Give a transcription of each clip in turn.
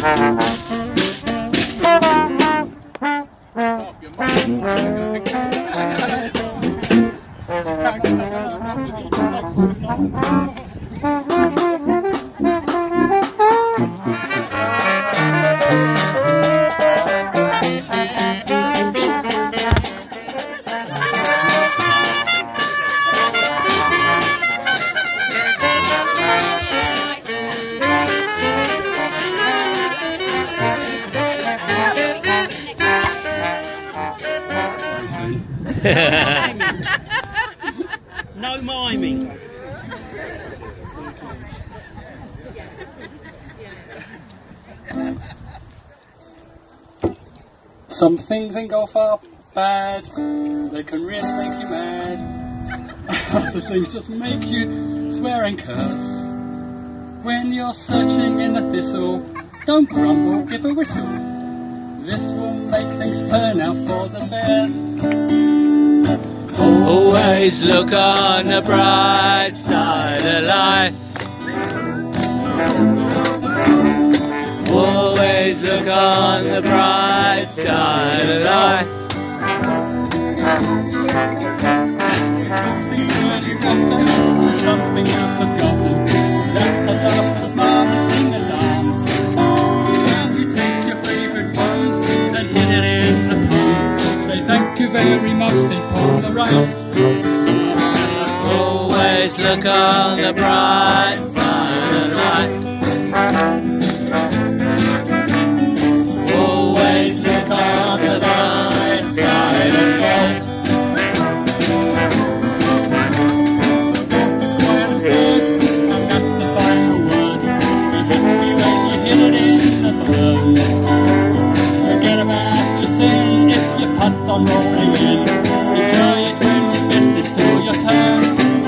No miming. Some things in golf are bad, they can really make you mad. Other things just make you swear and curse. When you're searching in the thistle, don't grumble, give a whistle. This will make things turn out for the best. Always look on the bright side of life. Always look on the bright side of life. Seems really rotten, something you've forgotten. That's to laugh and smile and sing and dance. Now you take your favourite wand and hit it in the pond. Say thank you very much, they've pulled the rights. Always look on the bright side of life. Always look on the bright side of life. Golf is quite absurd, and that's the final word. Be happy when you hit it in the burn. Forget about your sin if your putt's on rolling in. Enjoy it when you miss it's still your turn.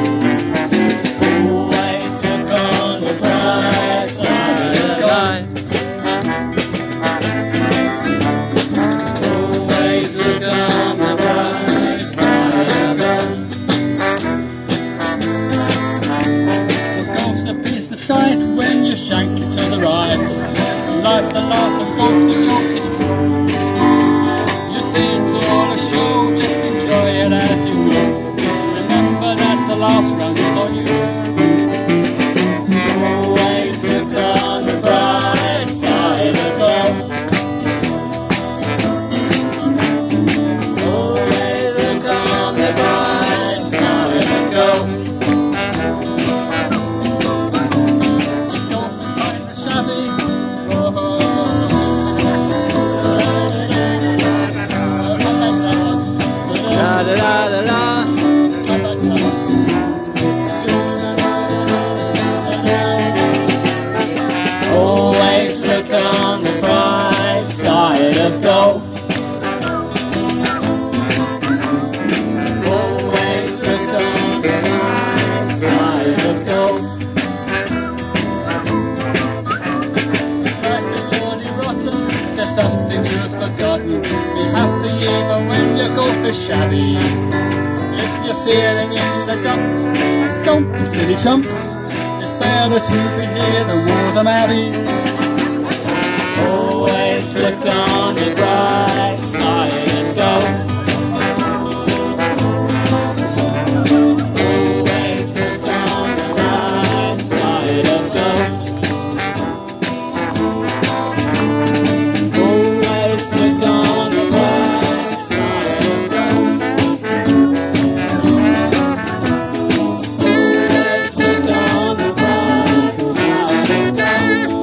Always look on the bright side of life. Always look on the bright side of life. Golf's a piece of shite when you shank it to the right. Life's a laugh and golf's a joke, it's true. You see it's all a show, just enjoy it as you go. Just remember that the last round is on you. Always look on the bright side of golf. Always look on the bright side of golf. Golf is kind of shabby. La la la la la. Come back to that one. Always look on the bright side of golf. Always look on the bright side of golf. Life is surely rotten, there's something you've forgotten. Be happy even when your golf is shabby. If you're feeling in the dumps, don't be silly chumps. It's better to be near the water, Maddie. Always look on the bright side of golf. Always look on the bright side of golf. Always look on the bright side of golf. Always look on the bright side of golf.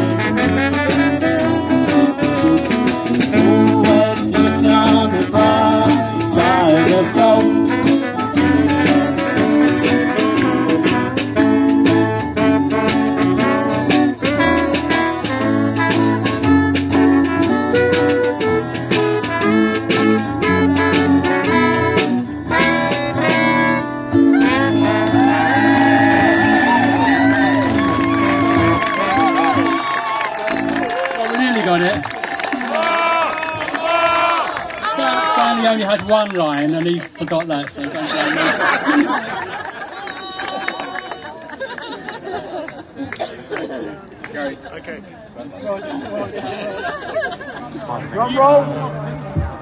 Always look on the bright Stanley only had one line and he forgot that, so don't blame me. Okay. Drum roll.